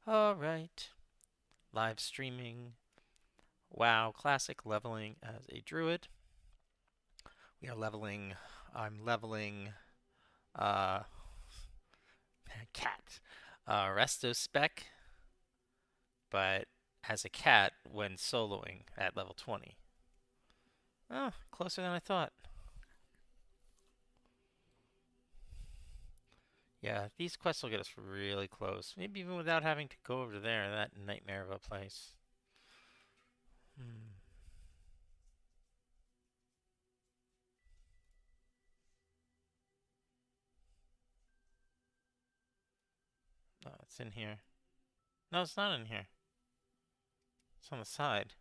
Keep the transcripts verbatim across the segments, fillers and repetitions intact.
Alright. Live streaming WoW Classic leveling as a druid. We are leveling. I'm leveling. Uh. Cat. Uh, Resto Spec, but as a cat when soloing at level twenty. Oh, closer than I thought. Yeah, these quests will get us really close. Maybe even without having to go over there, that nightmare of a place. Hmm. Oh, it's in here. No, it's not in here. It's on the side.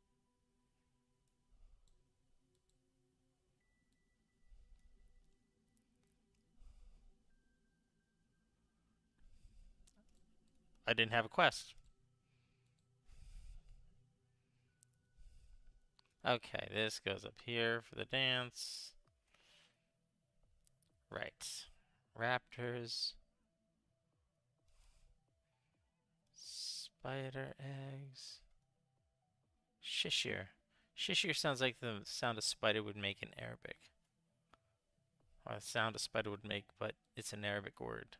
I didn't have a quest. Okay, this goes up here for the dance. Right. Raptors. Spider eggs. Shishir. Shishir sounds like the sound a spider would make in Arabic. Or the sound a spider would make, but it's an Arabic word.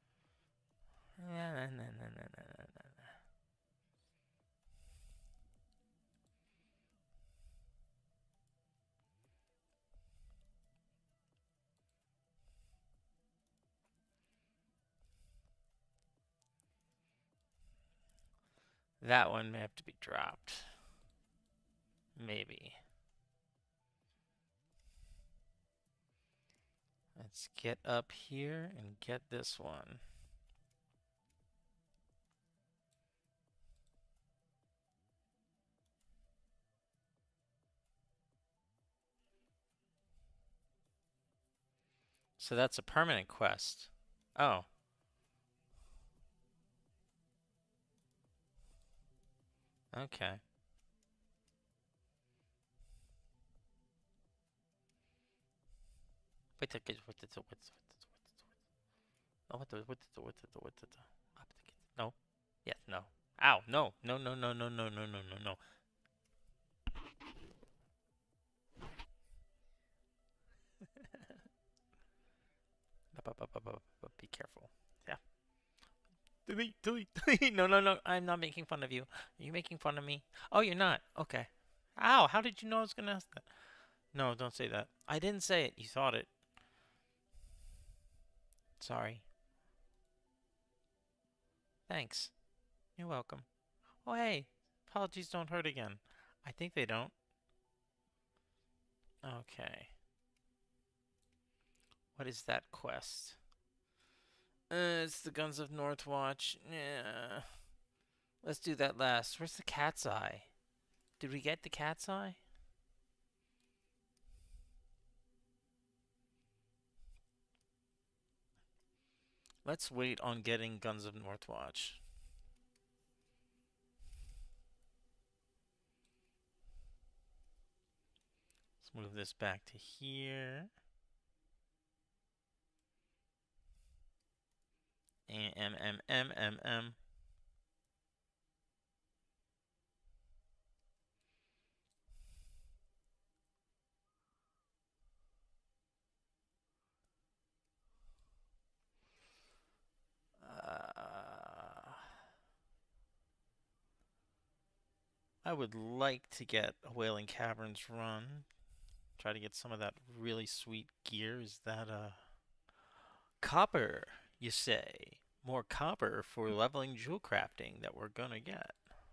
That one may have to be dropped. Maybe. Let's get up here and get this one. So that's a permanent quest. Oh. Okay. Wait, what the what the what the what the what the what the what the no. Yes, no. Ow, no. No, no, no, no, no, no, no, no, no. Be careful. Yeah. Delete, delete, delete. No, no, no. I'm not making fun of you. Are you making fun of me? Oh, you're not. Okay. Ow, how did you know I was going to ask that? No, don't say that. I didn't say it. You thought it. Sorry. Thanks. You're welcome. Oh, hey. Apologies don't hurt again. I think they don't. Okay. What is that quest? Uh, it's the Guns of Northwatch. Yeah. Let's do that last. Where's the cat's eye? Did we get the cat's eye? Let's wait on getting Guns of Northwatch. Let's move this back to here. M, M, M, M, M. Uh, I would like to get a Wailing Caverns run. Try to get some of that really sweet gear. Is that uh copper, you say? More copper for leveling jewel crafting that we're gonna get.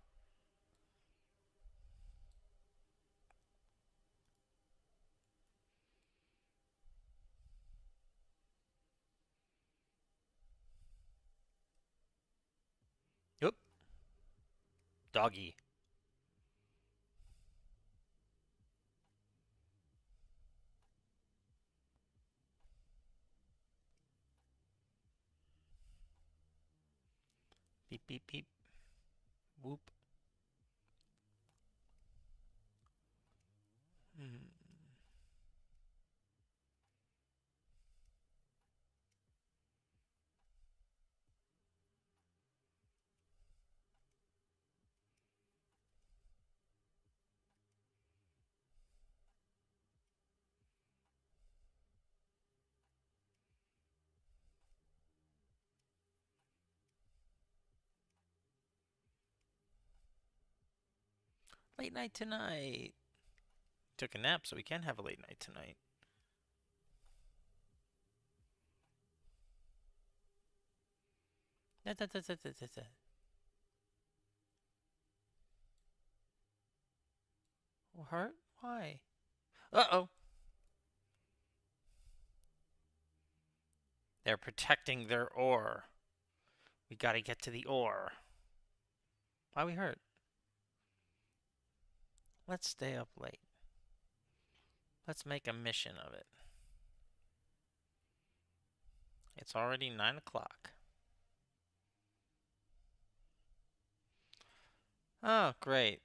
Yep. Doggy. Beep, beep, beep. Whoop. Hmm. Late night tonight. Took a nap, so we can have a late night tonight. Da, da, da, da, da, da, da. Hurt? Why? Uh-oh. They're protecting their ore. We gotta get to the ore. Why we hurt? Let's stay up late. Let's make a mission of it. It's already nine o'clock. Oh, great.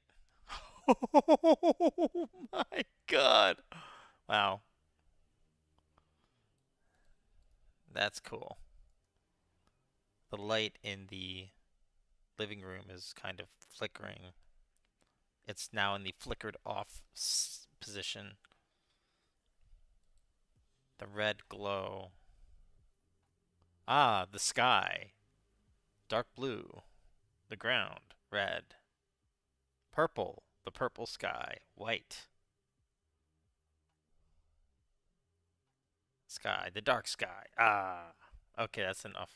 Oh my god. Wow. That's cool. The light in the living room is kind of flickering. It's now in the flickered off position. The red glow. Ah, the sky. Dark blue. The ground. Red. Purple. The purple sky. White. Sky. The dark sky. Ah. Okay, that's enough.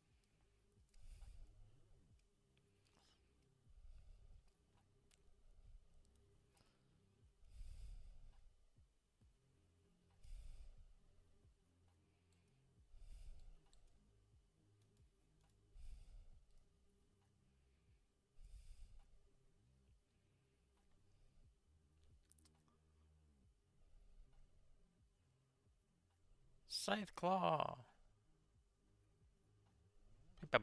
Scythe claw. No,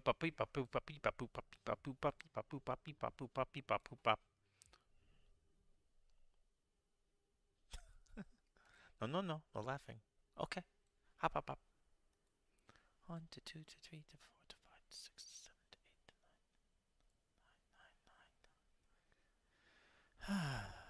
no, no. No laughing. Okay. Hop, hop, hop. One to two to three to four to five to six to seven to eight to nine, nine, nine.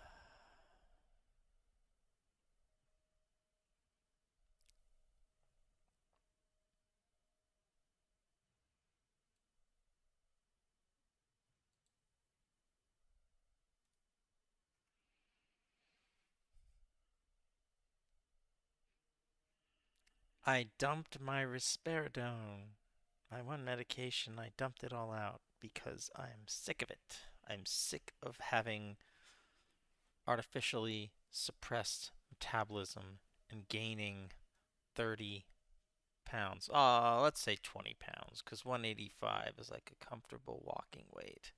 I dumped my risperidone. My one medication, I dumped it all out because I'm sick of it. I'm sick of having artificially suppressed metabolism and gaining thirty pounds. Uh, let's say twenty pounds, because one eighty-five is like a comfortable walking weight.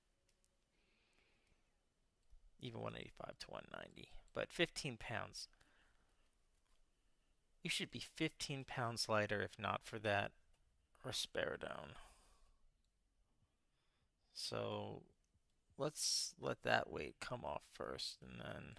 Even one eighty-five to one ninety. But fifteen pounds. You should be fifteen pounds lighter if not for that risperidone. So let's let that weight come off first, and then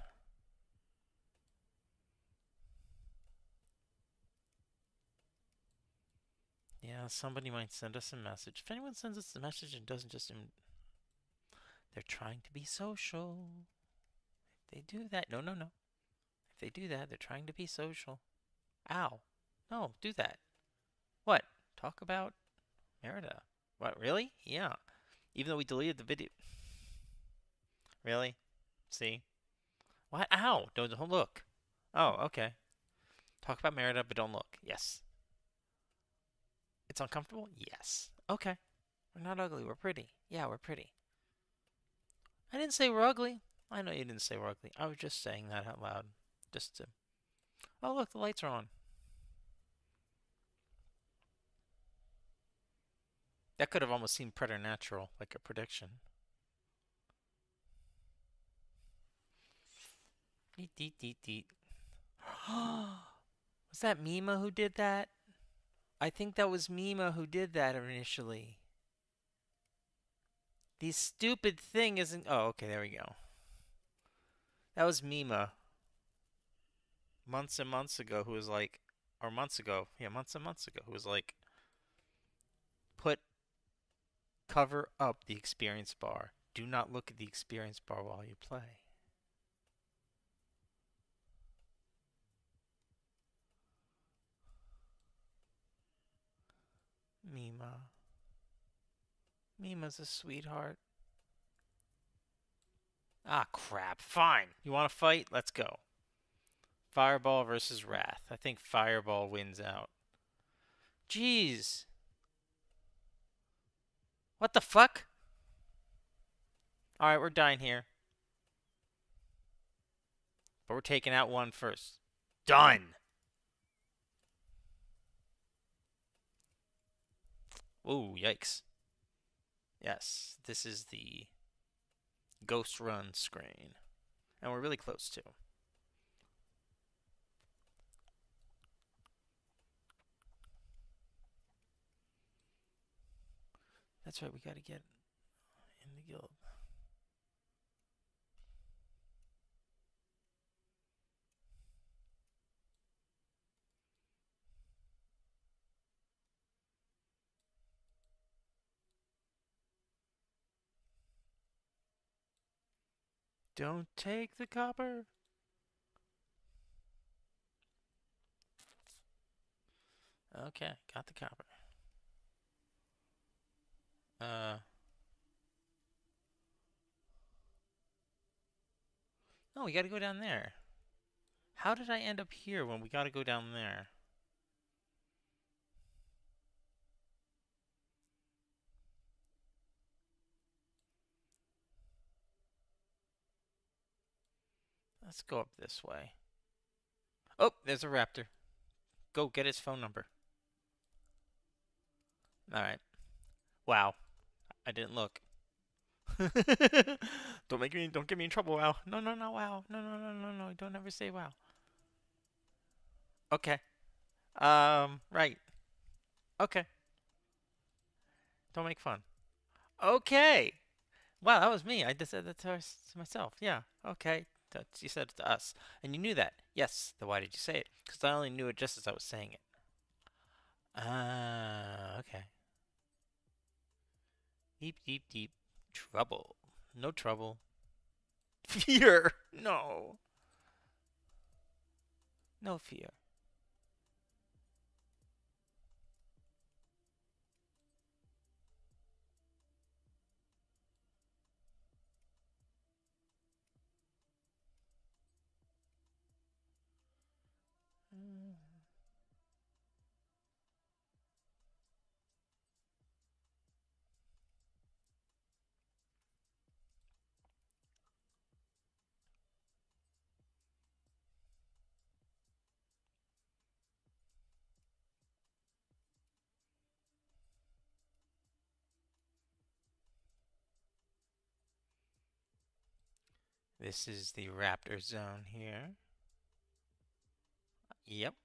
yeah, somebody might send us a message. If anyone sends us a message and doesn't just Im- they're trying to be social. If they do that, no, no, no. If they do that, they're trying to be social. Ow. No, do that. What? Talk about Merida. What, really? Yeah. Even though we deleted the video. Really? See? What? Ow! Don't, don't look. Oh, okay. Talk about Merida, but don't look. Yes. It's uncomfortable? Yes. Okay. We're not ugly. We're pretty. Yeah, we're pretty. I didn't say we're ugly. I know you didn't say we're ugly. I was just saying that out loud. Just to... Oh, look, the lights are on. That could have almost seemed preternatural, like a prediction. Deet, deet, deet, deet. Was that Mima who did that? I think that was Mima who did that initially. The stupid thing isn't... Oh, okay, there we go. That was Mima. Months and months ago, who was like... Or months ago. Yeah, months and months ago, who was like... Put... Cover up the experience bar. Do not look at the experience bar while you play. Mima. Mima's a sweetheart. Ah, crap. Fine. You want to fight? Let's go. Fireball versus Wrath. I think Fireball wins out. Jeez. What the fuck? Alright, we're dying here. But we're taking out one first. Done! Ooh, yikes. Yes, this is the Ghost Run screen. And we're really close to. That's right, we gotta get in the guild. Don't take the copper. Okay, got the copper. Uh. No, we gotta go down there. How did I end up here when we gotta go down there? Let's go up this way. Oh, there's a raptor. Go get his phone number. Alright. Wow. I didn't look. Don't make me, don't get me in trouble, wow. No, no, no, wow. No, no, no, no, no. Don't ever say wow. Okay. Um, right. Okay. Don't make fun. Okay. Wow, that was me. I just said that to, to myself. Yeah. Okay. That's, you said it to us. And you knew that. Yes. Then why did you say it? Because I only knew it just as I was saying it. Ah, uh, okay. Deep, deep, deep. Trouble. No trouble. Fear. No. No fear. This is the raptor zone here. Yep.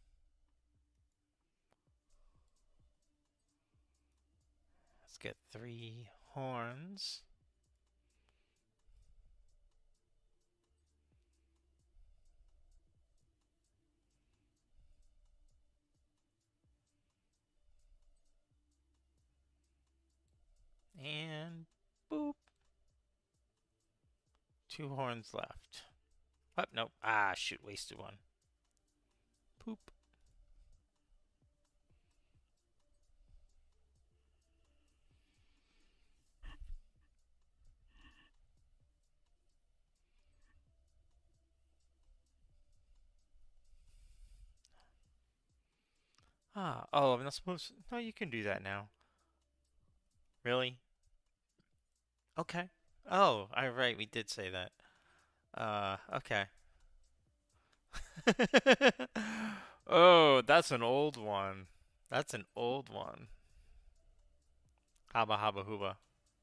Let's get three horns. And boop. Two horns left. What? Nope. Ah, shoot. Wasted one. Poop. Ah, oh, I'm not supposed to. No, you can do that now. Really? Okay. Oh, I right. We did say that. Uh, okay. Oh, that's an old one. That's an old one. Haba haba hooba.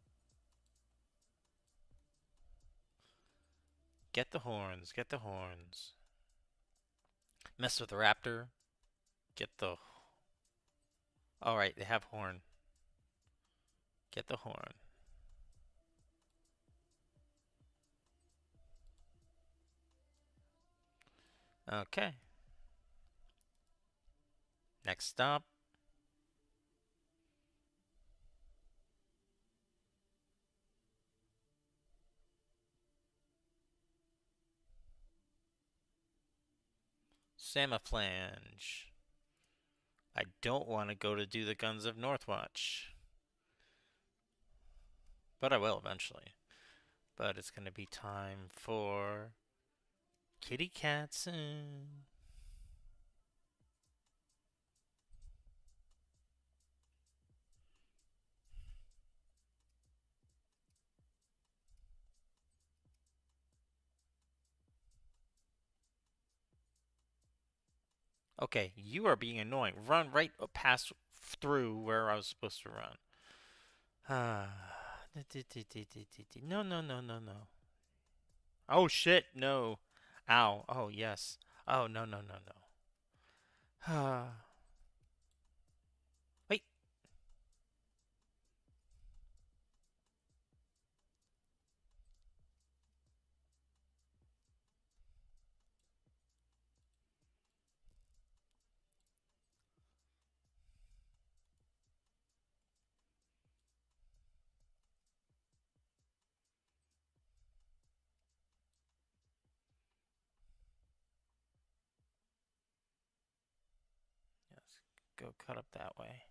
Get the horns. Get the horns. Mess with the raptor. Get the. All right, they have horn. Get the horn. Okay. Next stop. Samaflange. I don't want to go to do the Guns of Northwatch. But I will eventually. But it's gonna be time for kitty cat soon. Okay, you are being annoying. Run right past through where I was supposed to run. Ah. No, no, no, no, no. Oh shit, no. Ow. Oh yes. Oh no, no, no, no. Ah. Wait. Yes. Go cut up that way.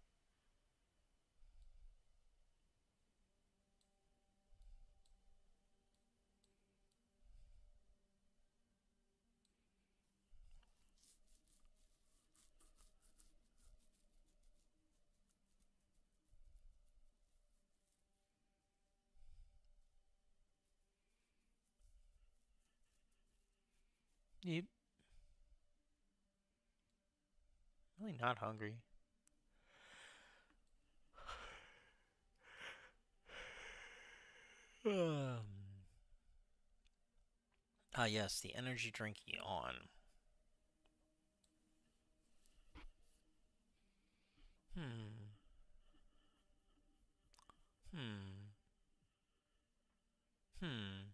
Yep. Really not hungry. Um. Ah yes, the energy drink yawn. Hmm. Hmm. Hmm.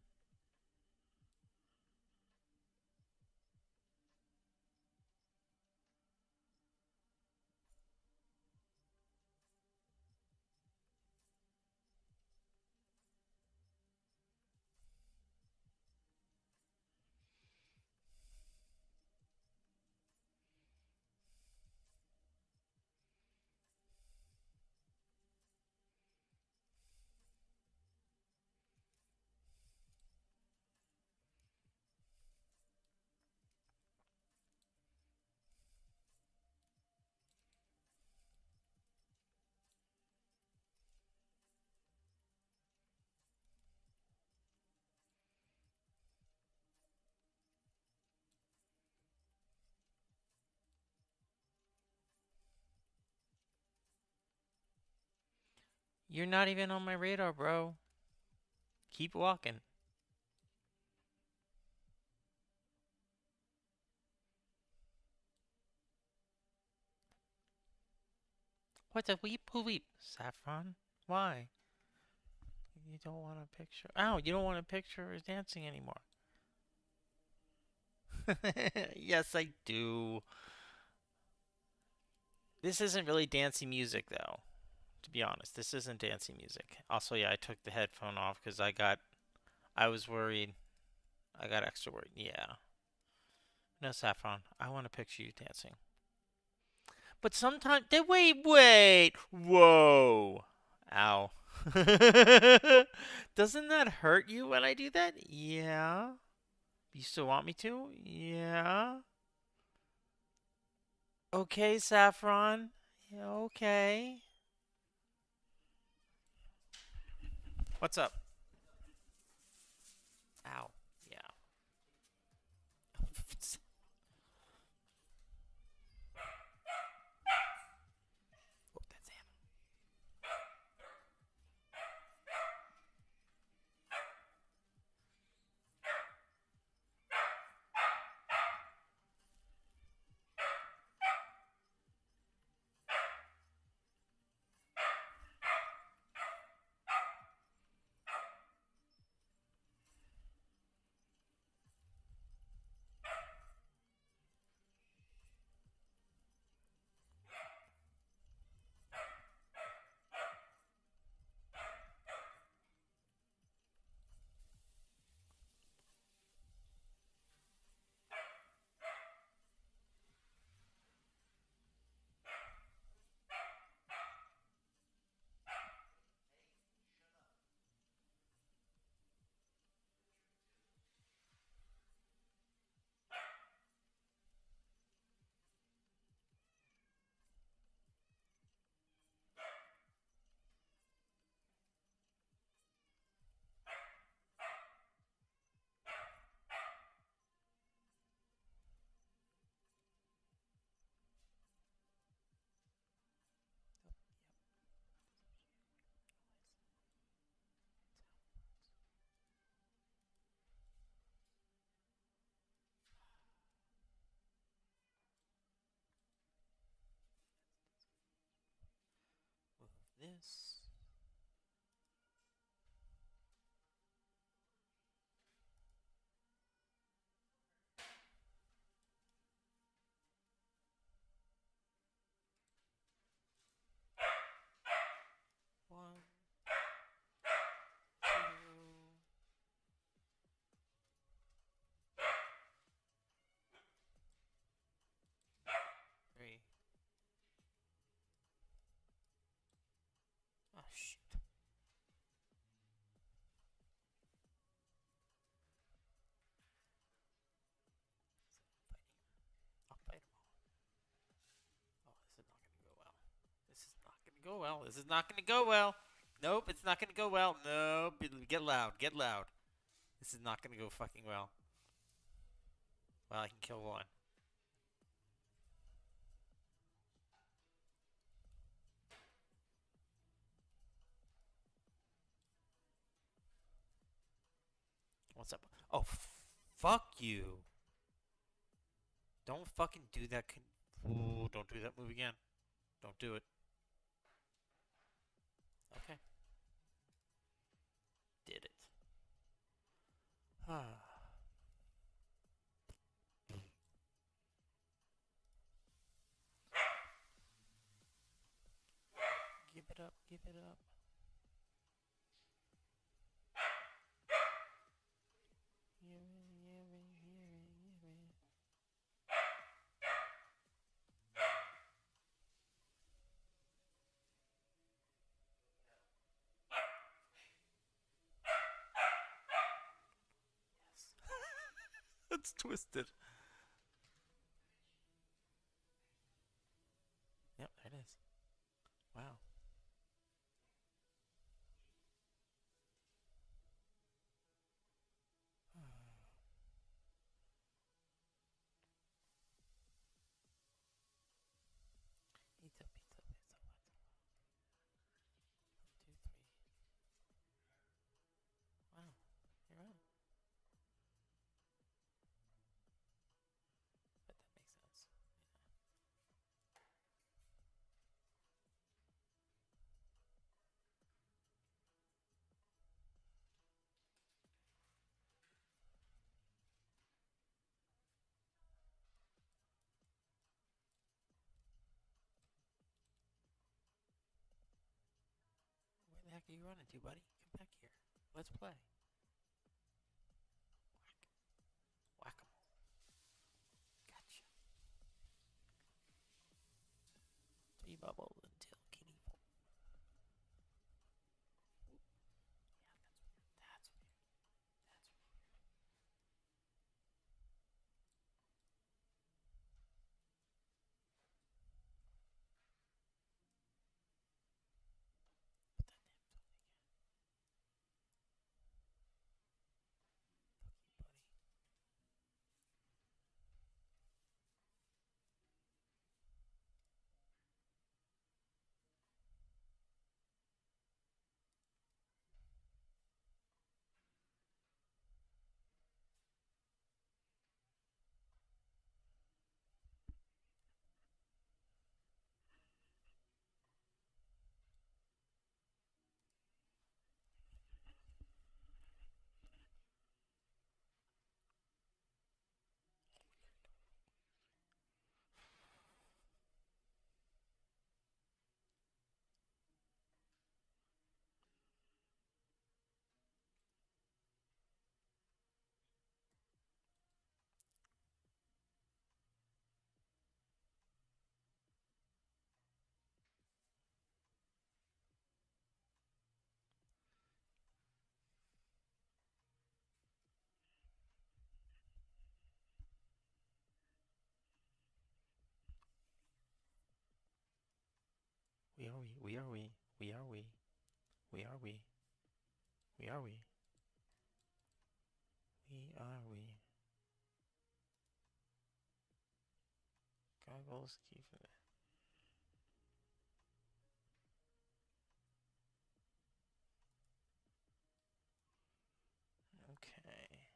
You're not even on my radar, bro. Keep walking. What's a weep who weep? Saffron? Why? You don't want a picture. Ow, you don't want a picture of dancing anymore. Yes, I do. This isn't really dancey music, though. To be honest, this isn't dancey music. Also, yeah, I took the headphone off because I got, I was worried. I got extra worried. Yeah. No, Saffron, I want to picture you dancing. But sometimes, they wait, wait, whoa, ow. Doesn't that hurt you when I do that? Yeah. You still want me to? Yeah. Okay, Saffron. Yeah, okay. What's up? Ow. Yeah. Oh, that's him. this. One, two, three. Oh shit. I'll fight him all. Oh, this is not gonna go well. This is not gonna go well. This is not gonna go well. Nope, it's not gonna go well. Nope. Get loud. Get loud. This is not gonna go fucking well. Well, I can kill one. What's up? Oh, fuck you. Don't fucking do that. Ooh, don't do that move again. Don't do it. Okay. Did it. Ah. Give it up. Give it up. Give it, give it, give it, give it. Yes. That's twisted. Yep, there it is. Wow. Pizza, pizza, pizza. One, two, three. Wow. You're right. But that makes sense. Where the heck are you running to, buddy? Come back here. Let's play. Whack. Whack-a-mole. Gotcha. Three bubble until kitty full. Yeah, that's weird. That's weird. That's weird. Put that damn toy again. Fuck you, buddy. We are we. We are we. We are we. We are we. We are we. We are we. Goggles, keep it. Okay.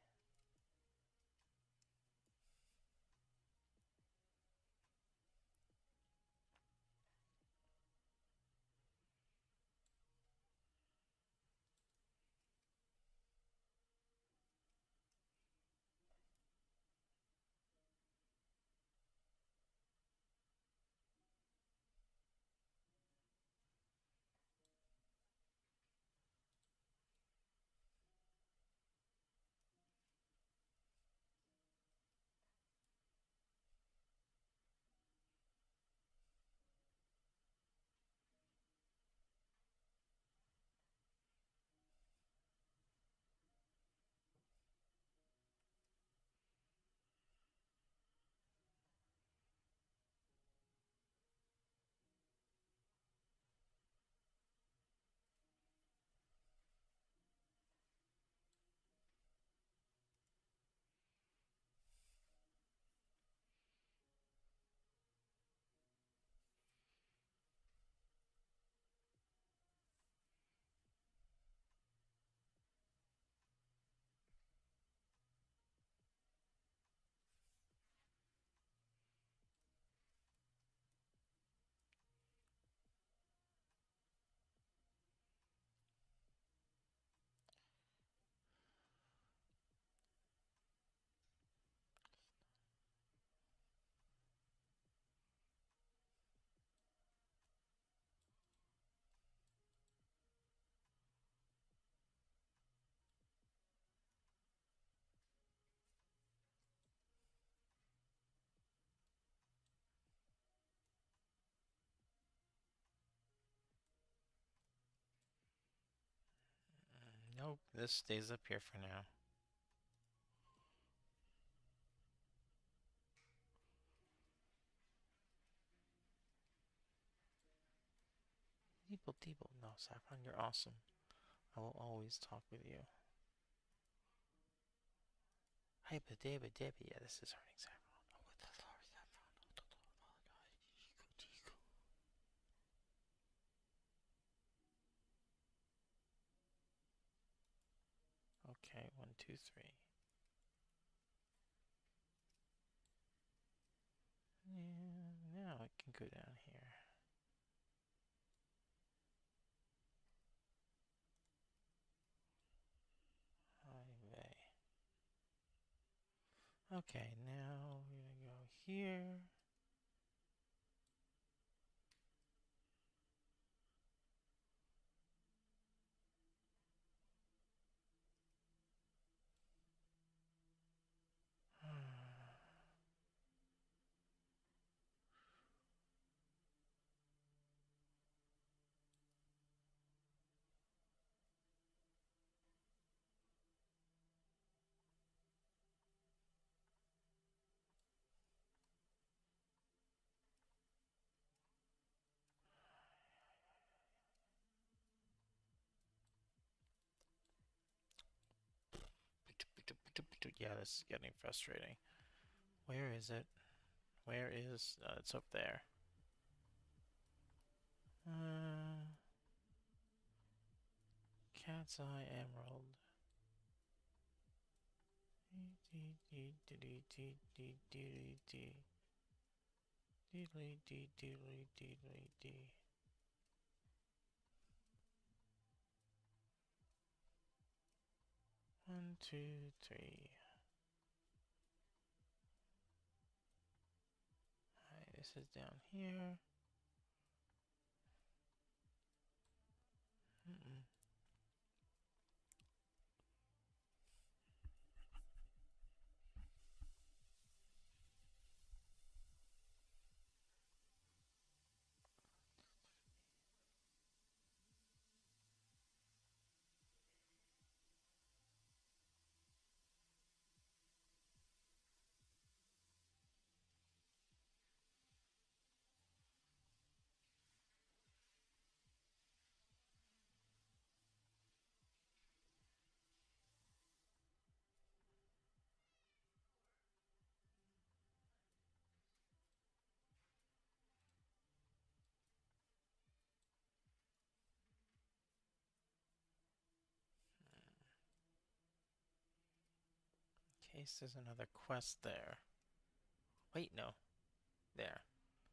Nope, this stays up here for now. Deeple, Deeple. No, Saffron, you're awesome. I will always talk with you. Hey, but David, David, yeah, this is hurting Saffron. Oh, what the Lord, Saffron. Oh, the Lord. Okay, one, two, three. Yeah, now it can go down here. Highway. Okay, now we're gonna go here. Yeah, this is getting frustrating. Where is it? Where is... Uh, it's up there. Uh, Cat's Eye Emerald. One, two, three. Alright, this is down here. Mm-mm. In case there's another quest there. Wait, no. There.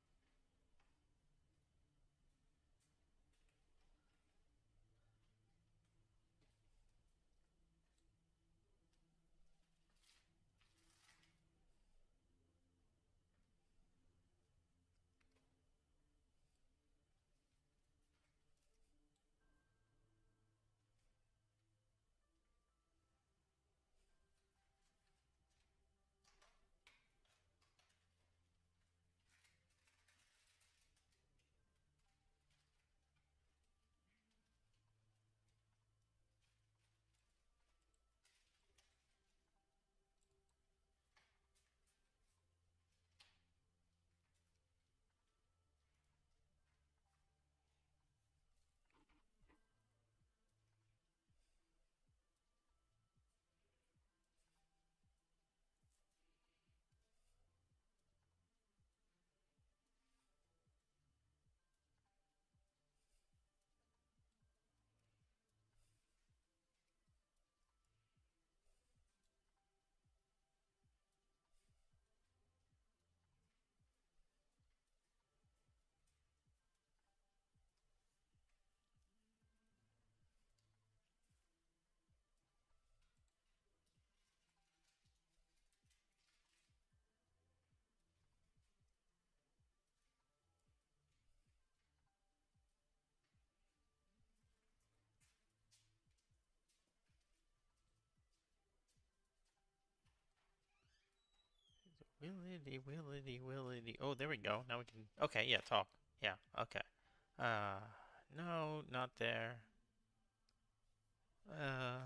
Willity, willity, willity. Oh, there we go. Now we can... Okay, yeah, talk. Yeah, okay. Uh, no, not there. Uh,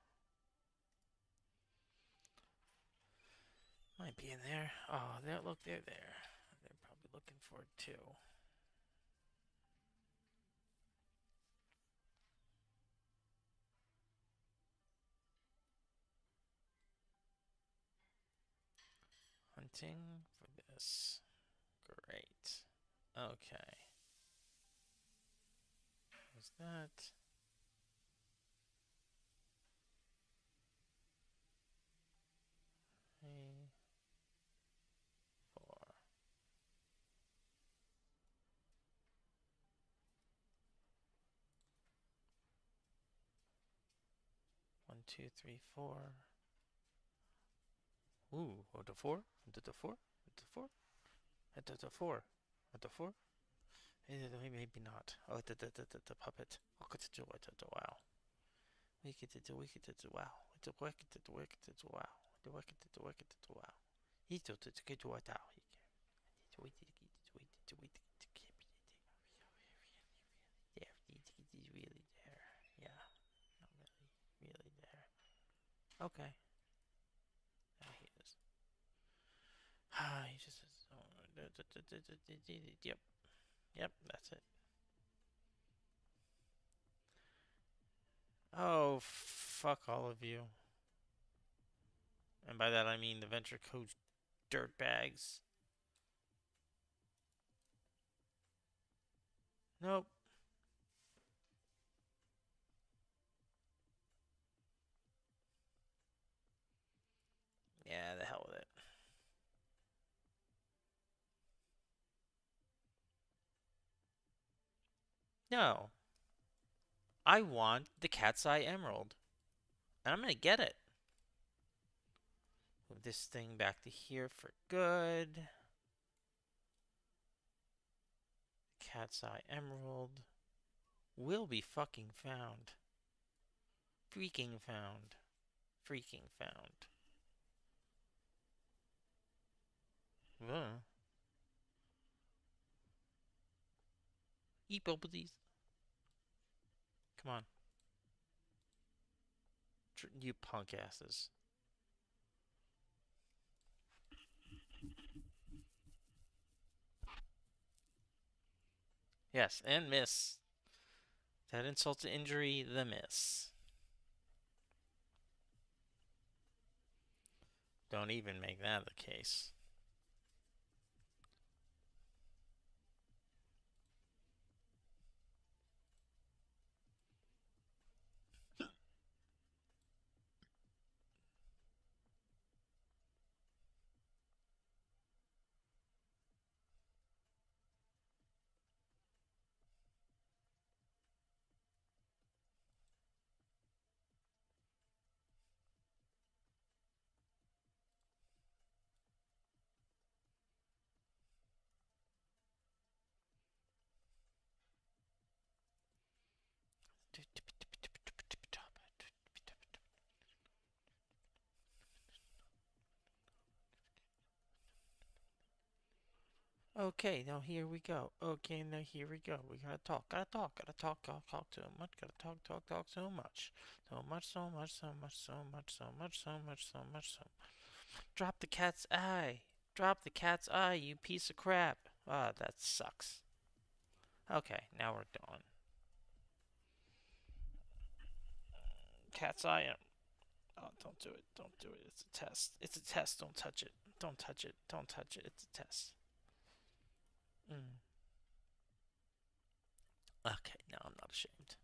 might be in there. Oh, there. Look, they're there. They're probably looking for it too. Hunting for this. Great. Okay. What's that? Three, four. One, two, three, four. Ooh, what the four? What the four? What the four? What the four? What the four? Maybe not. Oh, the the the the puppet. Oh, it's a what the wow. We get it. We get it. Wow. It's a work it. Work it. Wow. The work it. Work it. Wow. He thought it's good to what out. Wait. Wait. Wait. There. He's really there. Yeah. Not really. Really there. Okay. Now he is. Ah, he just says. Yep. Yep. That's it. Oh, fuck all of you. And by that I mean the venture coach dirtbags. Nope. Yeah, the hell with it. No. I want the cat's eye emerald. And I'm gonna get it. Move this thing back to here for good. Cat's eye emerald will be fucking found. Freaking found. Freaking found. Uh. Eat bubblies. Come on. Tr you punk asses. Yes, and miss. That insult to injury, the miss. Don't even make that the case. Okay, now here we go. Okay, now here we go. We gotta talk, gotta talk, gotta talk, gotta talk so much, gotta talk, talk, talk so much. So much, so much, so much, so much, so much, so much, so much, so much. Drop the cat's eye. Drop the cat's eye, you piece of crap. Ah, that sucks. Okay, now we're done. Cat's eye. Oh, don't do it. Don't do it. It's a test. It's a test. Don't touch it. Don't touch it. Don't touch it. It's a test. Mm. Okay, now I'm not ashamed.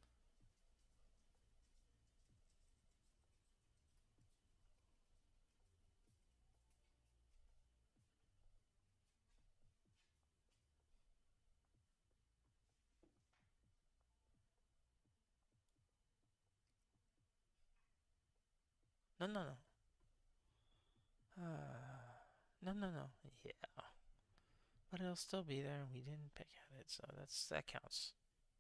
No, no, no. Uh, no, no, no. Yeah. But it'll still be there and we didn't pick at it, so that's that counts.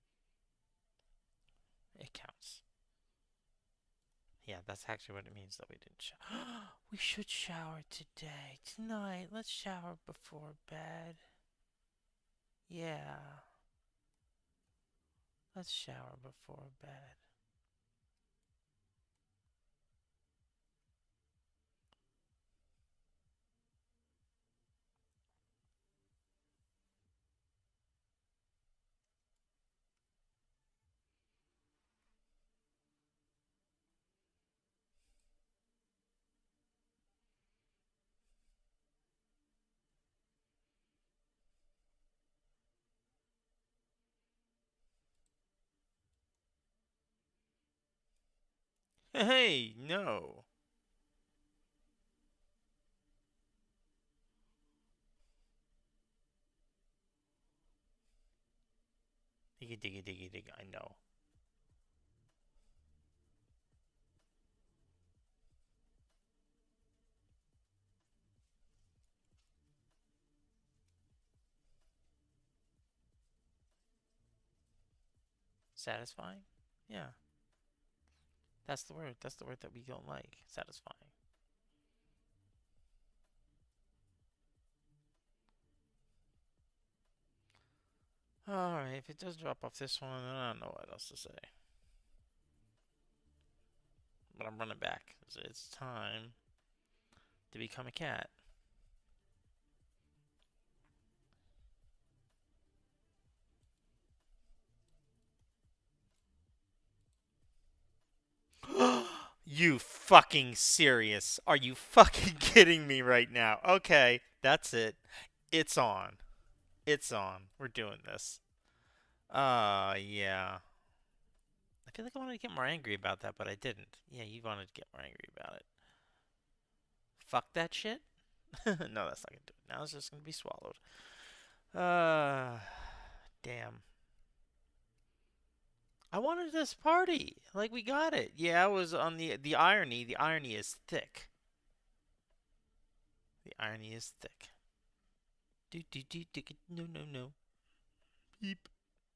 It counts. Yeah, that's actually what it means that we didn't shower. We should shower today. Tonight. Let's shower before bed. Yeah. Let's shower before bed. Hey, no. Diggy, diggy, diggy, diggy. I know. Satisfying? Yeah. That's the word. That's the word that we don't like. Satisfying. Alright, if it does drop off this one, then I don't know what else to say. But I'm running back. It's time to become a cat. You fucking serious? Are you fucking kidding me right now? Okay, that's it. It's on. It's on. We're doing this. Uh, yeah. I feel like I wanted to get more angry about that, but I didn't. Yeah, you wanted to get more angry about it. Fuck that shit? No, that's not gonna do it. Now it's just gonna be swallowed. Uh, damn. I wanted this party. Like, we got it. Yeah, I was on the the irony. The irony is thick. The irony is thick. Do do do do. No no no. Beep.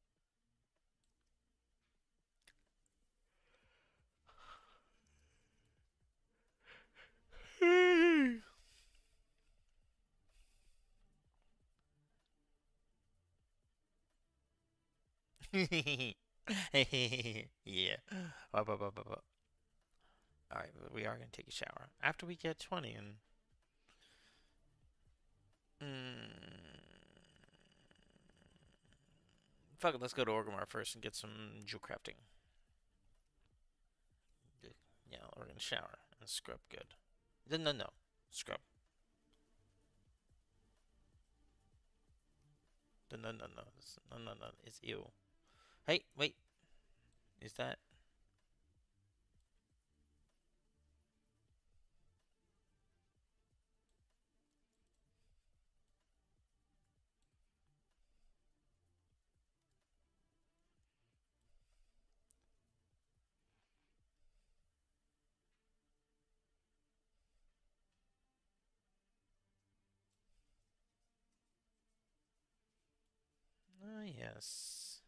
Yeah. Up, up, up, up, up. All right, we are gonna take a shower after we get twenty and. Mm, fuck it, let's go to Orgrimmar first and get some jewel crafting. Yeah, we're gonna shower and scrub good. No, no, no. Scrub. No, no, no, no. No, no, no. It's ew. Hey, wait. Is that? Oh, yes.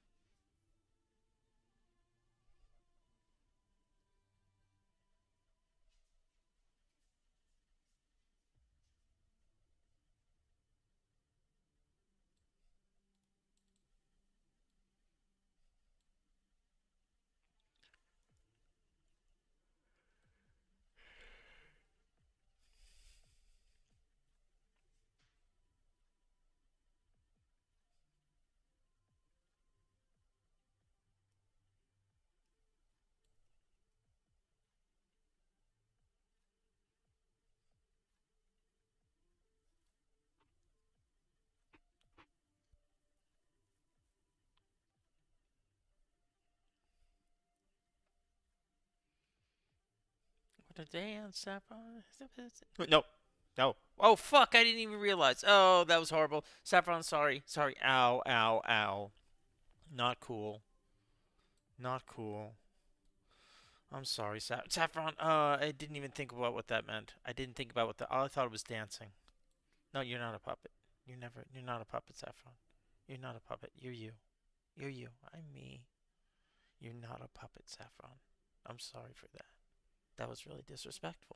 What a day on Saffron. No. No. Oh, fuck. I didn't even realize. Oh, that was horrible. Saffron, sorry. Sorry. Ow, ow, ow. Not cool. Not cool. I'm sorry, Sa Saffron. Uh, I didn't even think about what that meant. I didn't think about what that. All I thought it was dancing. No, you're not a puppet. You're never. You're not a puppet, Saffron. You're not a puppet. You're you. You're you. I'm me. You're not a puppet, Saffron. I'm sorry for that. That was really disrespectful.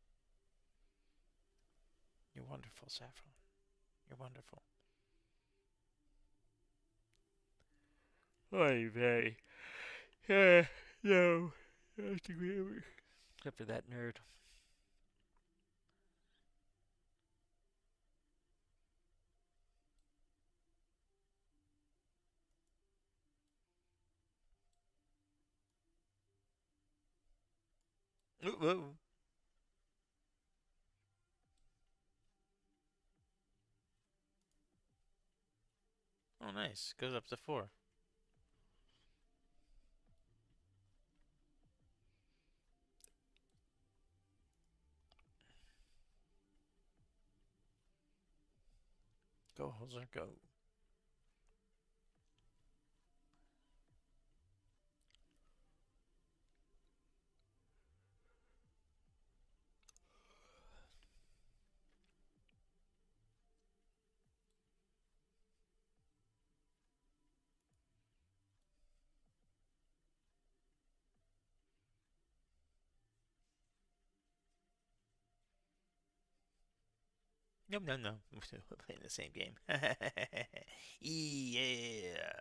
You're wonderful, Saffron. You're wonderful. Oy vey. Uh, no. I don't think we ever. Except for that nerd. Ooh, ooh. Oh, nice. Goes up to four. Go, Hoser, go. No, no, no. We're playing the same game. Yeah.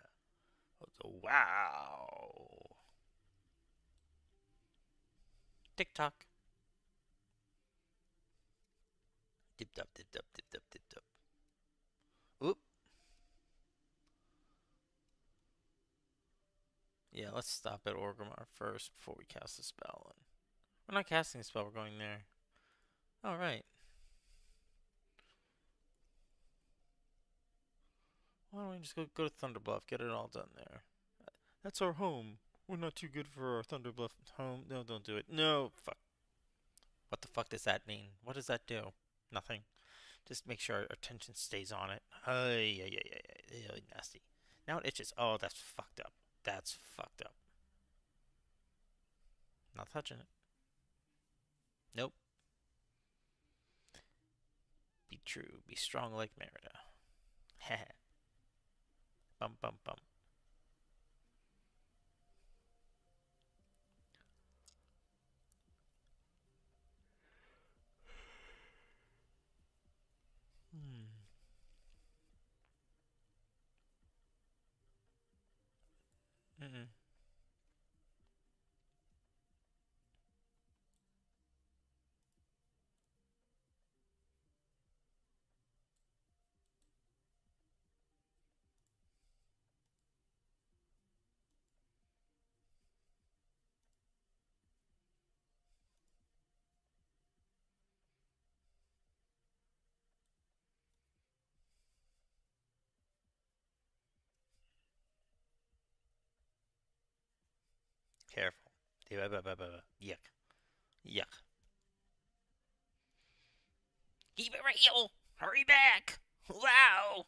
Wow. TikTok. Dip, dip, dip, dip, dip, dip, dip, dip. Oop. Yeah, let's stop at Orgrimmar first before we cast the spell. We're not casting a spell, we're going there. Alright. Why don't we just go, go to Thunderbluff, get it all done there. That's our home. We're not too good for our Thunderbluff home. No, don't do it. No, fuck. What the fuck does that mean? What does that do? Nothing. Just make sure our attention stays on it. Ay, ay, ay, ay, ay, ay, nasty. Now it itches. Oh, that's fucked up. That's fucked up. Not touching it. Nope. Be true. Be strong like Merida. Heh. Bum, bum, bum. Hmm. Mm-mm. Careful. Yuck. Yuck. Keep it real. Hurry back. Wow.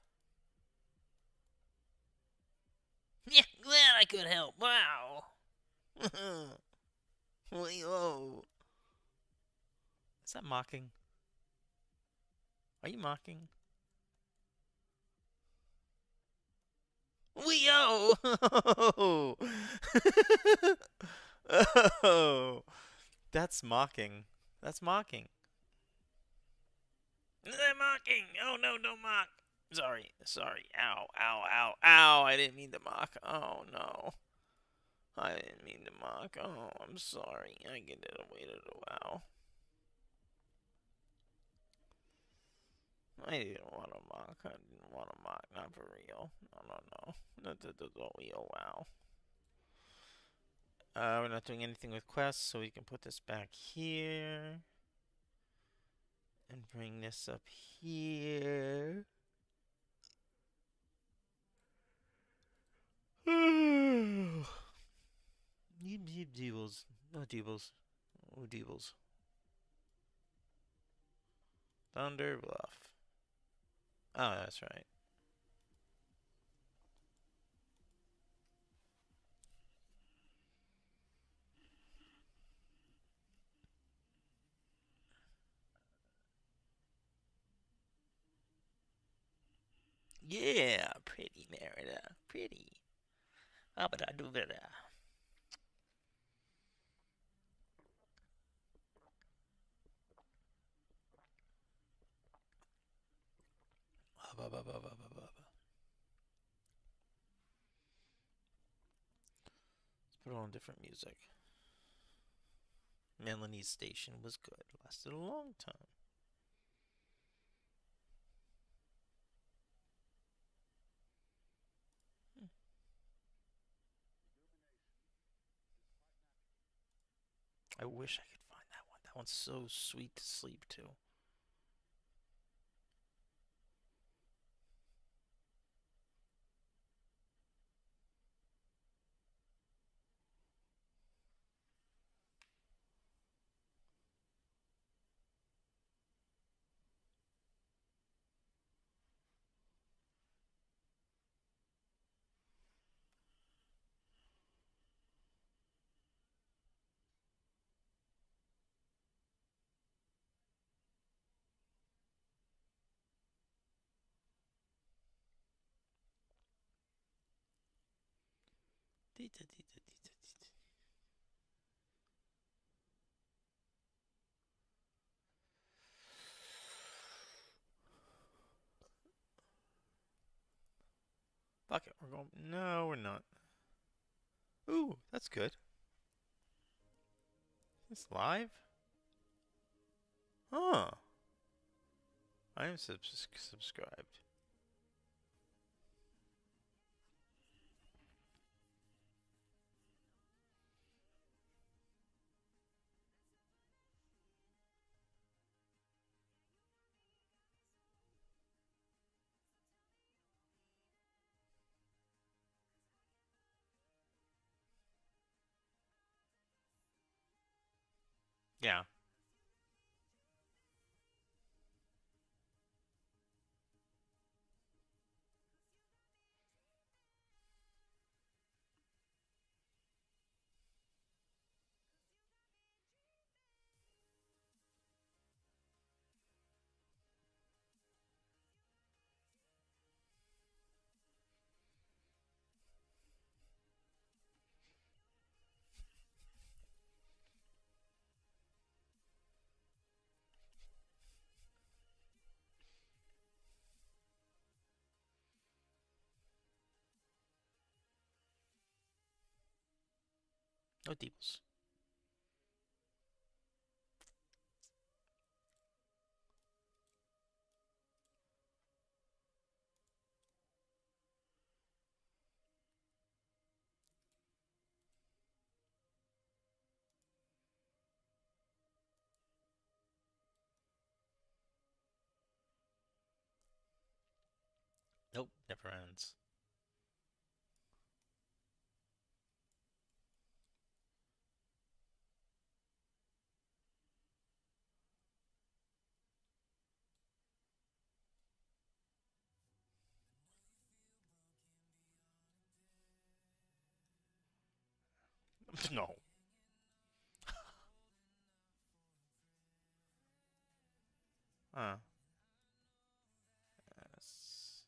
Yeah, glad I could help. Wow. Whoa. Is that mocking? Are you mocking? Wee-oh! Oh, that's mocking. That's mocking. Is that mocking? Oh no, don't mock. Sorry, sorry. Ow, ow, ow, ow. I didn't mean to mock. Oh no. I didn't mean to mock. Oh, I'm sorry. I get it away to the wow. I didn't want to mock. I didn't want to mock. Not for real. No, no, no. Not the, the, the, oh, wow. Uh, we're not doing anything with quests, so we can put this back here. And bring this up here. Yeep, yeep, deebles. No deebles. Oh, deebles. Thunder Bluff. Oh, that's right. Yeah, pretty Merida. Pretty. How about I do better? Let's put on different music. Melanie's Station was good. Lasted a long time. Hmm. I wish I could find that one. That one's so sweet to sleep to. Fuck it, we're going. No, we're not. Ooh, that's good. It's live? Huh. I am sub subscribed. Yeah. No deals. Nope, never ends. No. Uh. Yes.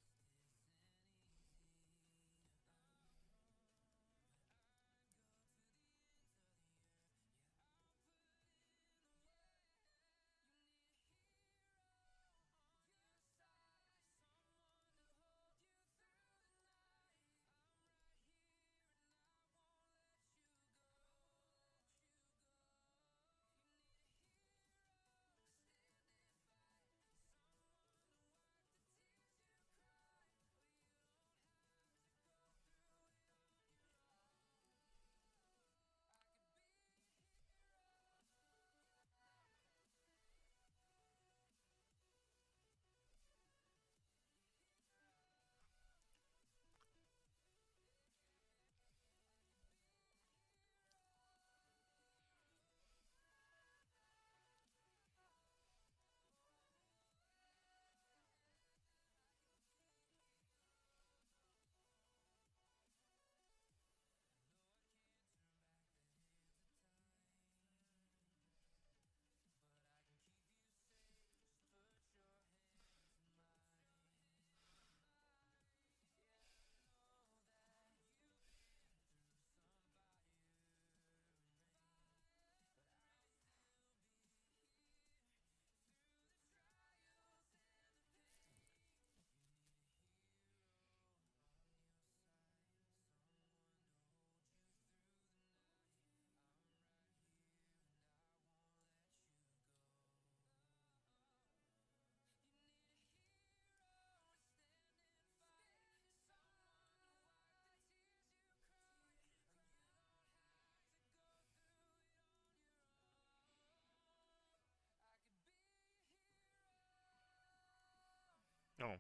No.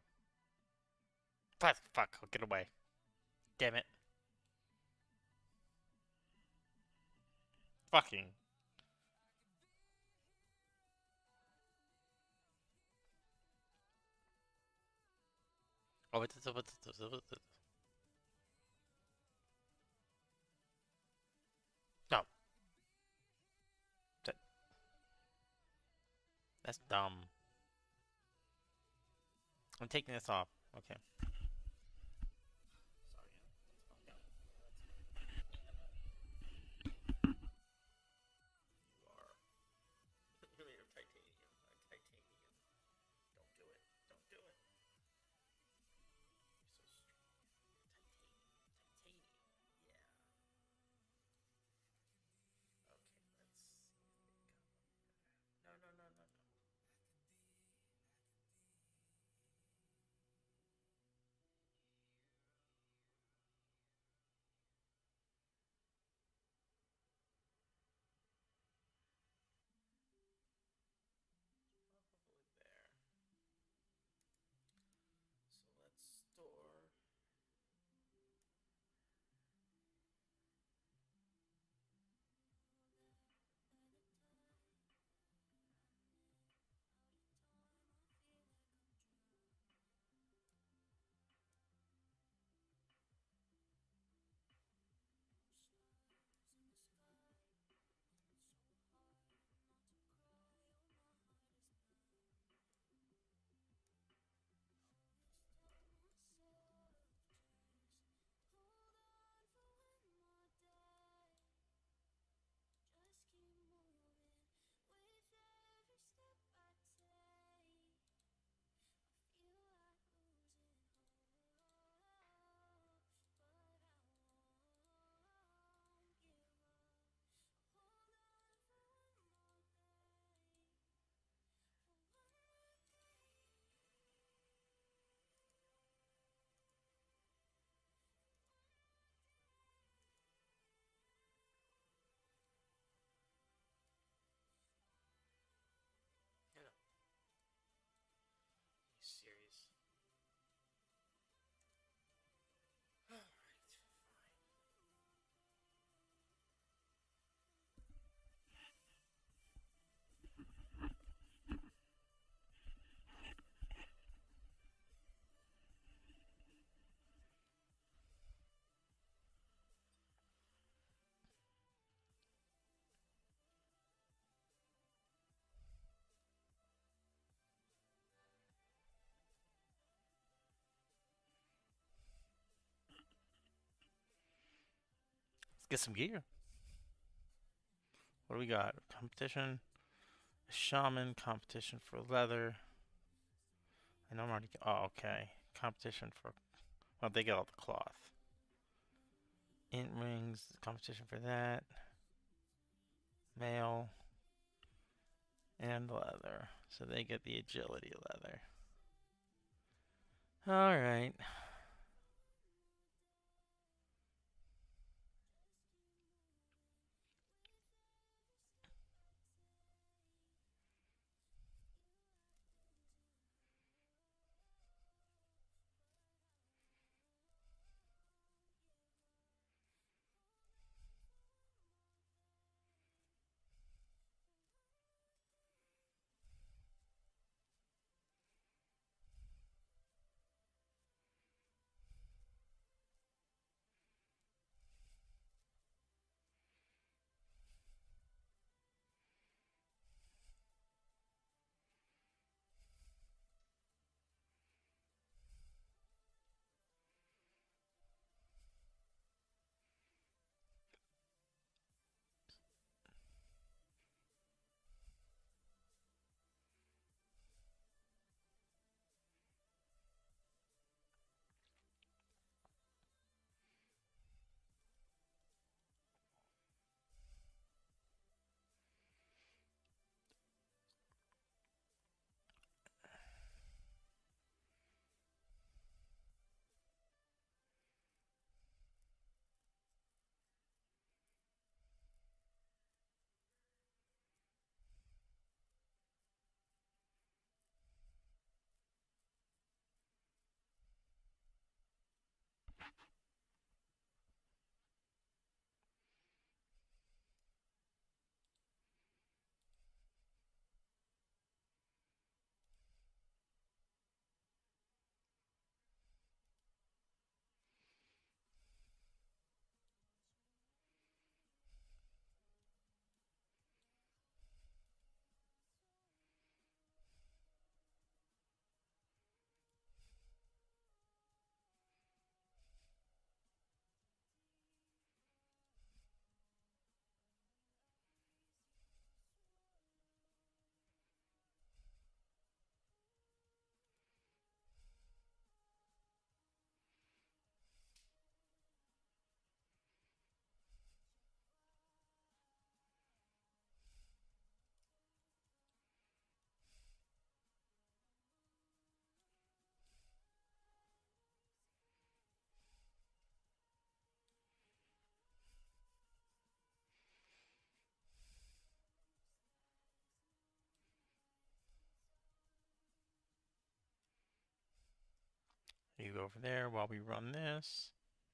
Fuck, fuck, I'll get away. Damn it. Fucking. Oh, it's, it's, it's, it's, it's, no. That, that's dumb. I'm taking this off. Okay. get some gear. What do we got? Competition, shaman, competition for leather. I know I'm already. Oh, okay. Competition for. Well, they get all the cloth. Int rings, competition for that. Mail and leather. So they get the agility leather. Alright. You go over there while we run this.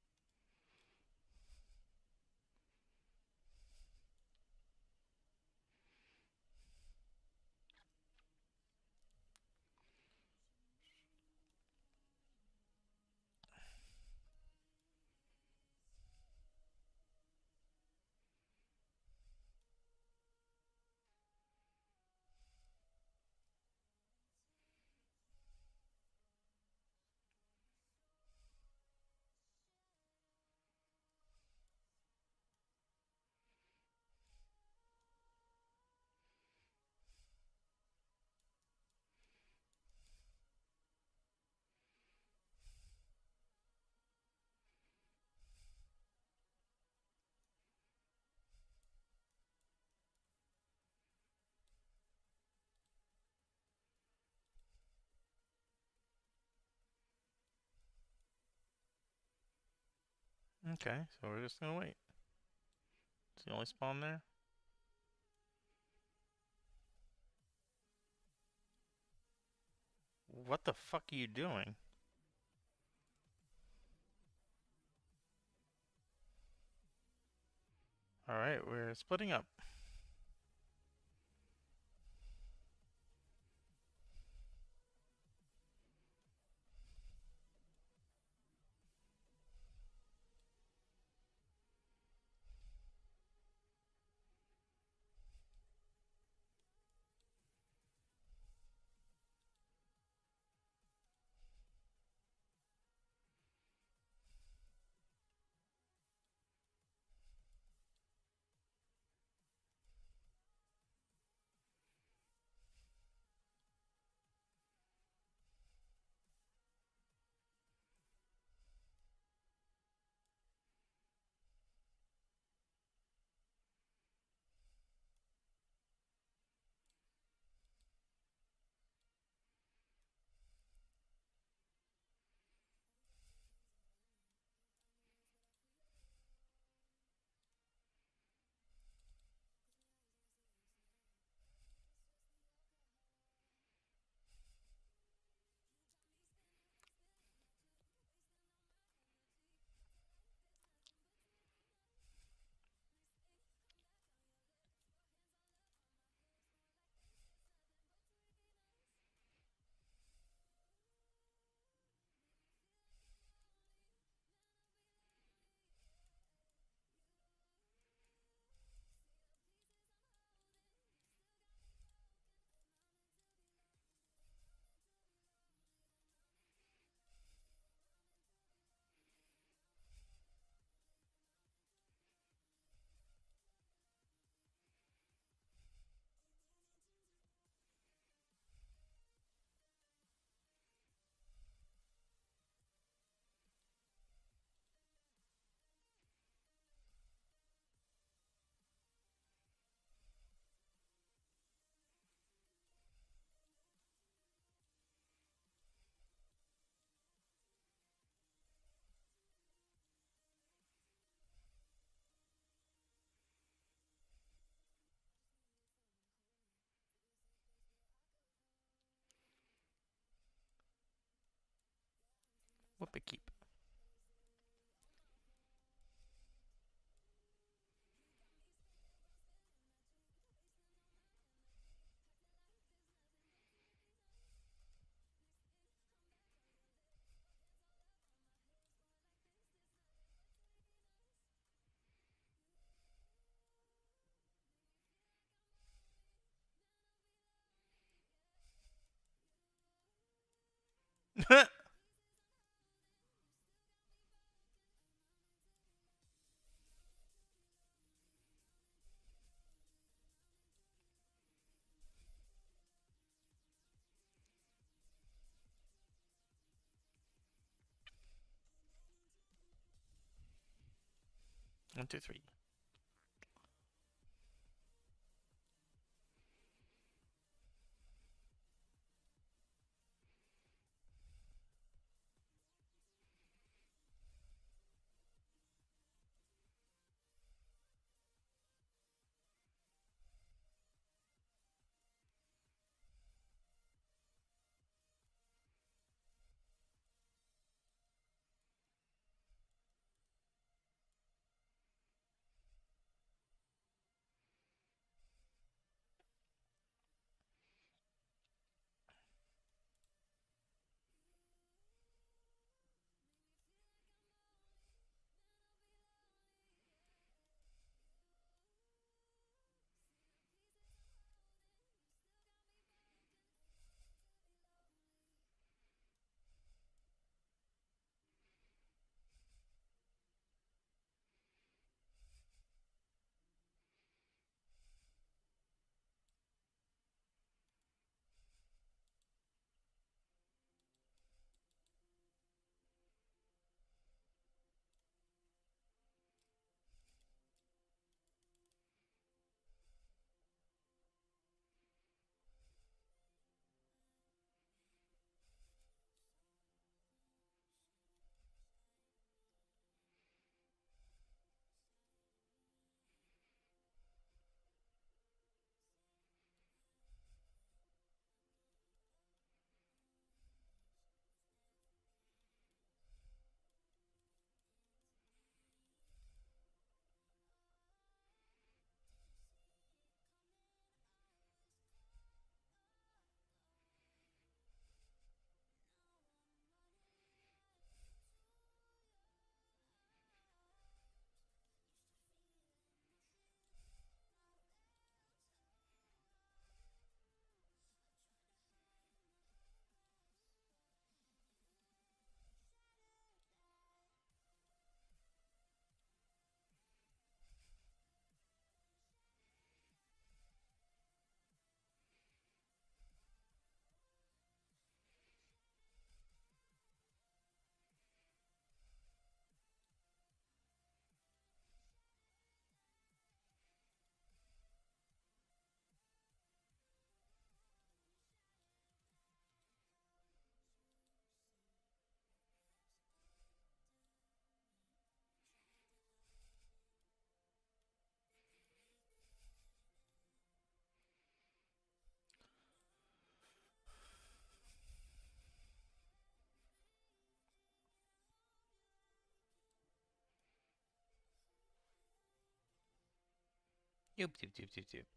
Okay, so we're just gonna wait. It's the only spawn there. What the fuck are you doing? Alright, we're splitting up. but keep. One, two, three. Yoop, doop, doop, doop, doop.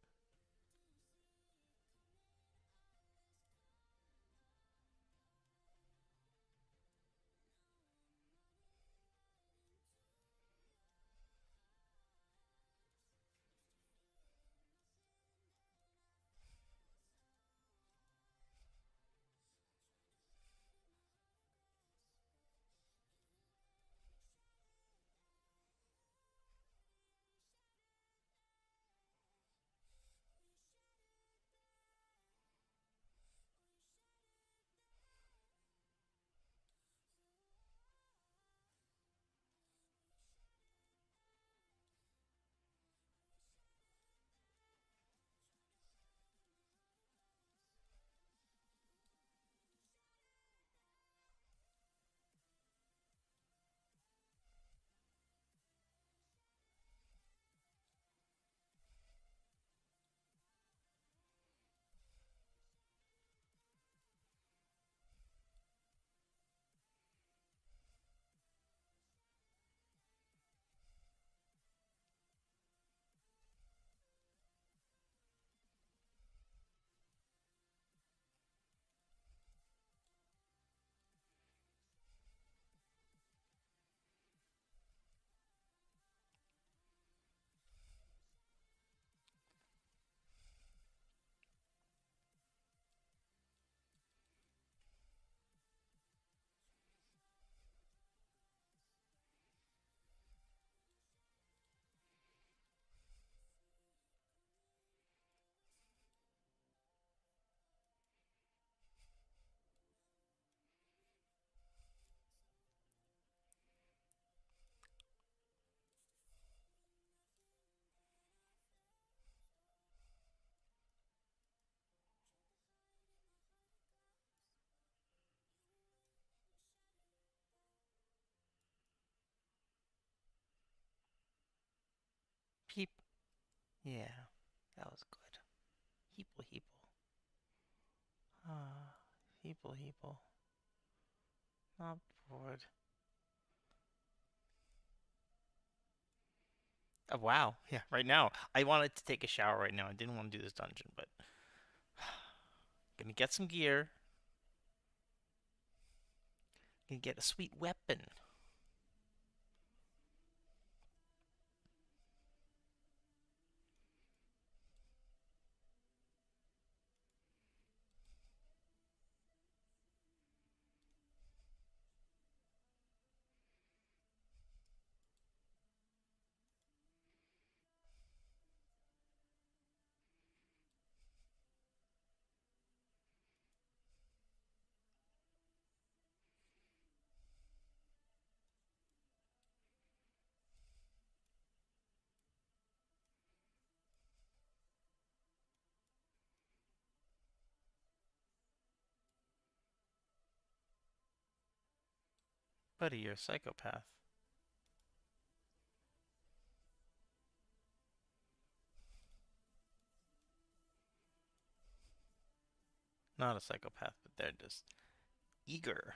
Heep. Yeah, that was good. Heeple, heeple. Ah, heeple, heeple. Not bored. Oh, wow. Yeah, right now. I wanted to take a shower right now. I didn't want to do this dungeon, but gonna get some gear. Gonna get a sweet weapon. Buddy, you're a psychopath. Not a psychopath, but they're just eager.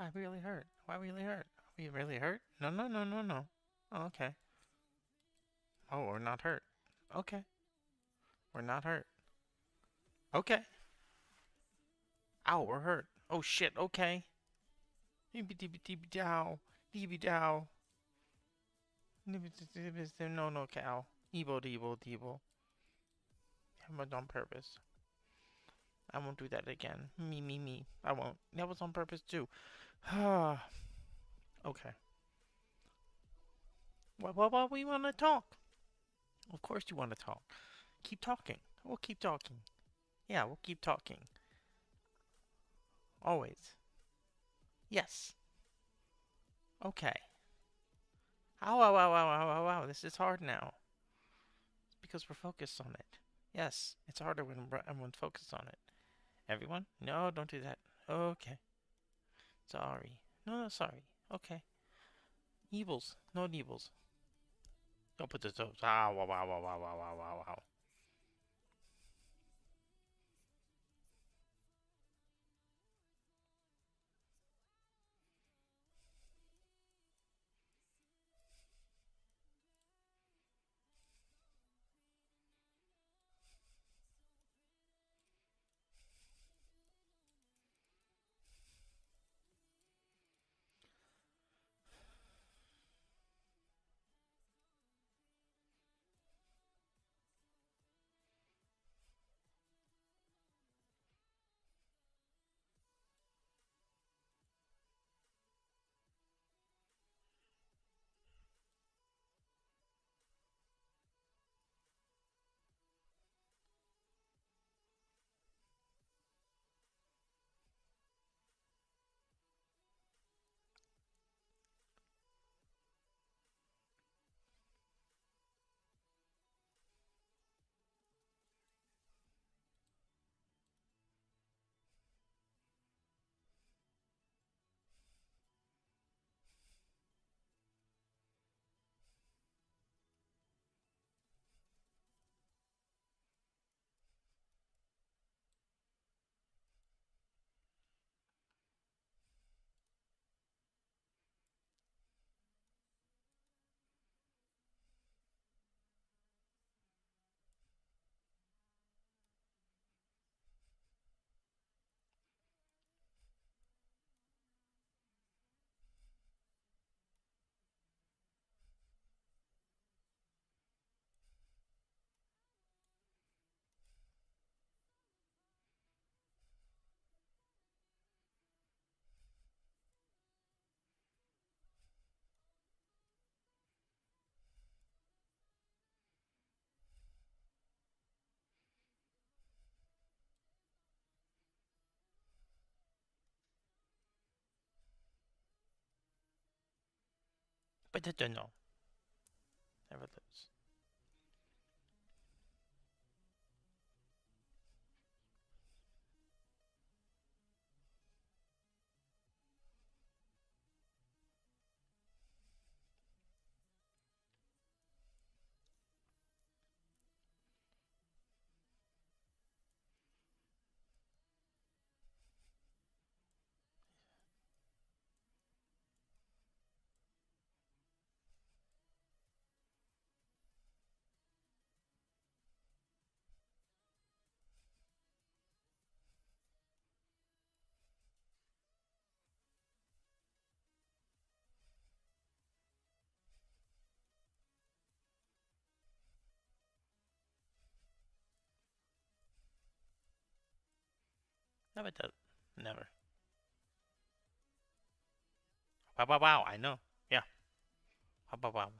I really hurt. Why really hurt? We really hurt? No, no, no, no, no. Oh, okay. Oh, we're not hurt. Okay. We're not hurt. Okay. Ow, we're hurt. Oh shit, okay. Dibby dibby dibby dow. Dibby dow. No, no, cow. Ebo, debo, debo. But on purpose. I won't do that again. Me, me, me. I won't. That was on purpose too. Okay. Well, well, well, we want to talk. Of course you want to talk. Keep talking. We'll keep talking. Yeah, we'll keep talking. Always. Yes. Okay. Ow, ow, ow, ow, ow, ow, ow. This is hard now. It's because we're focused on it. Yes, it's harder when everyone's focused on it. Everyone? No, don't do that. Okay. Sorry. No, no, sorry. Okay. Evils. No evils. Don't put this up. Ah, wow, wow, wow, wow, wow, wow, wow, wow. But I don't know. Never lose. Never does. Never. Wow, wow, wow. I know. Yeah. Wow, wow, wow.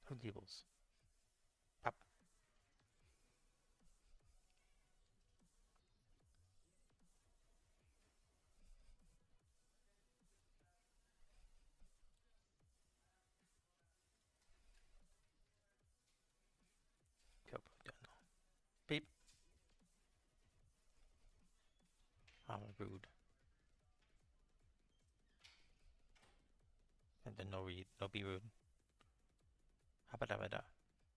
Who Deebles? Pop. Copo done. Beep. I'm rude. And then no read. No be rude. Habada.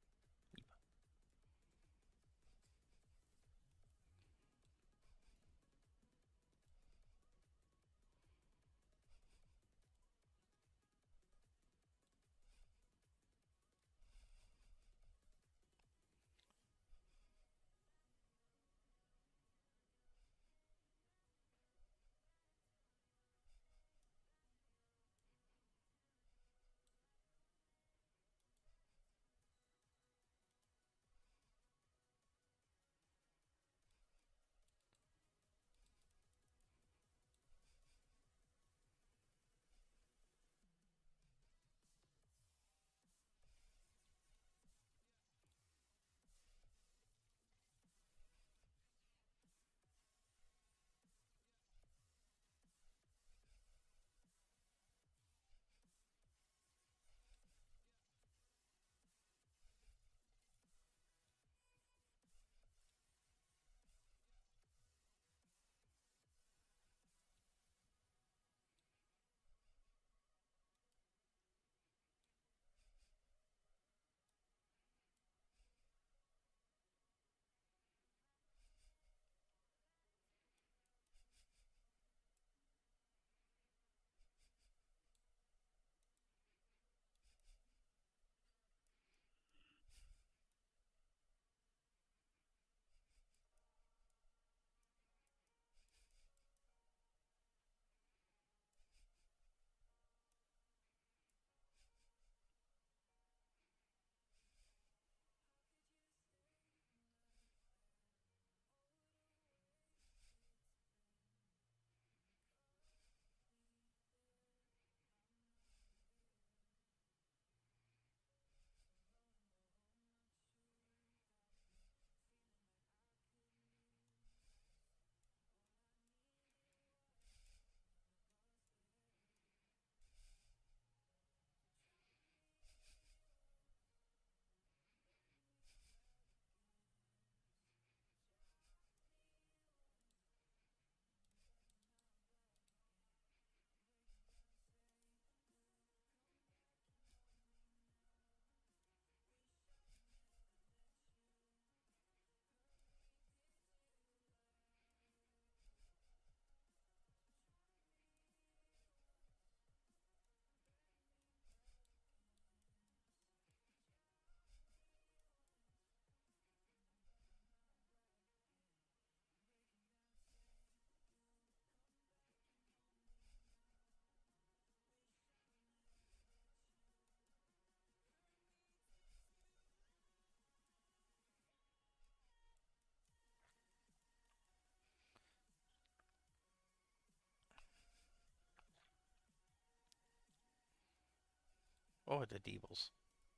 Oh, the Deebles.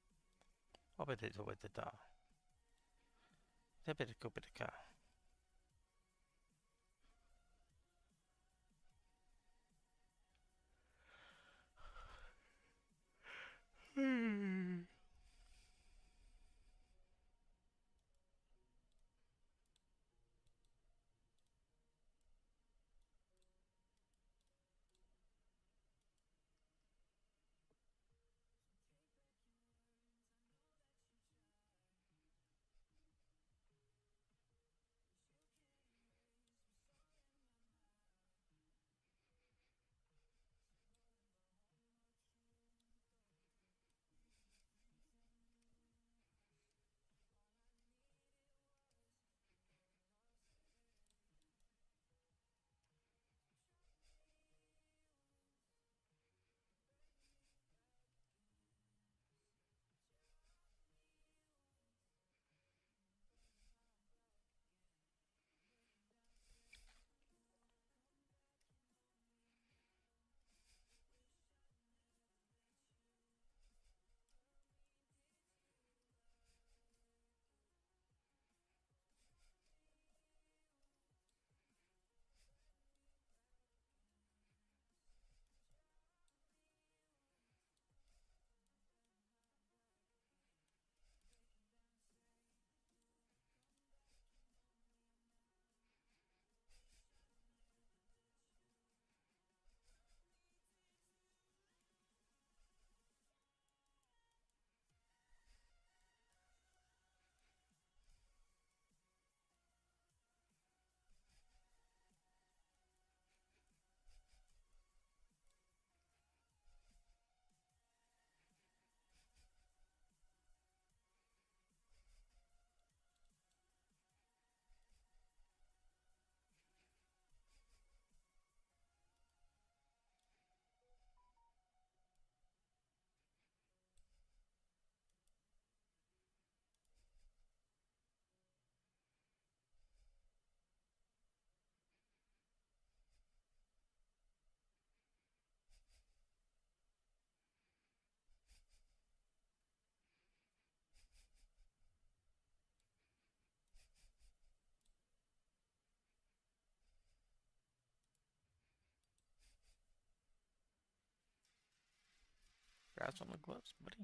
Oh, but it's with the da. The bit of Kupitaka. Hmm. Grass on the gloves, buddy.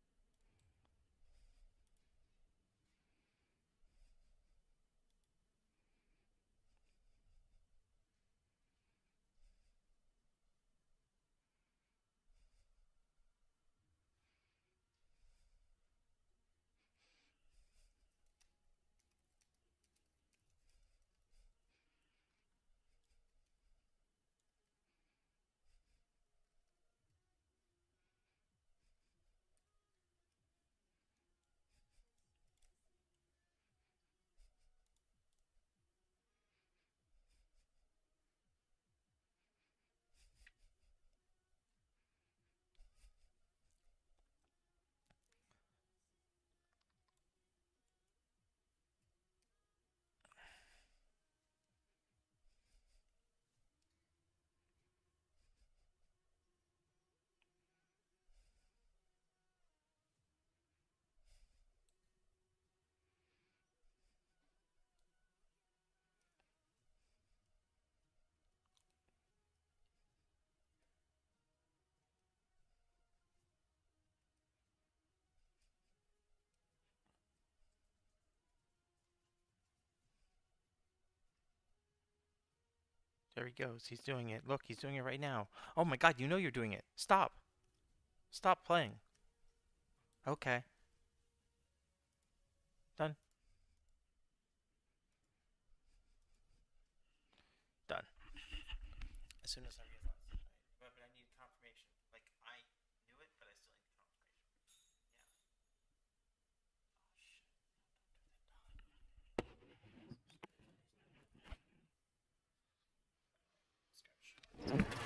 There he goes. He's doing it. Look, he's doing it right now. Oh my god, you know you're doing it. Stop. Stop playing. Okay. Done. Done. As soon as I realized it. But, but I need confirmation. Like, I knew it, but I still need confirmation. Yeah. Oh, shit.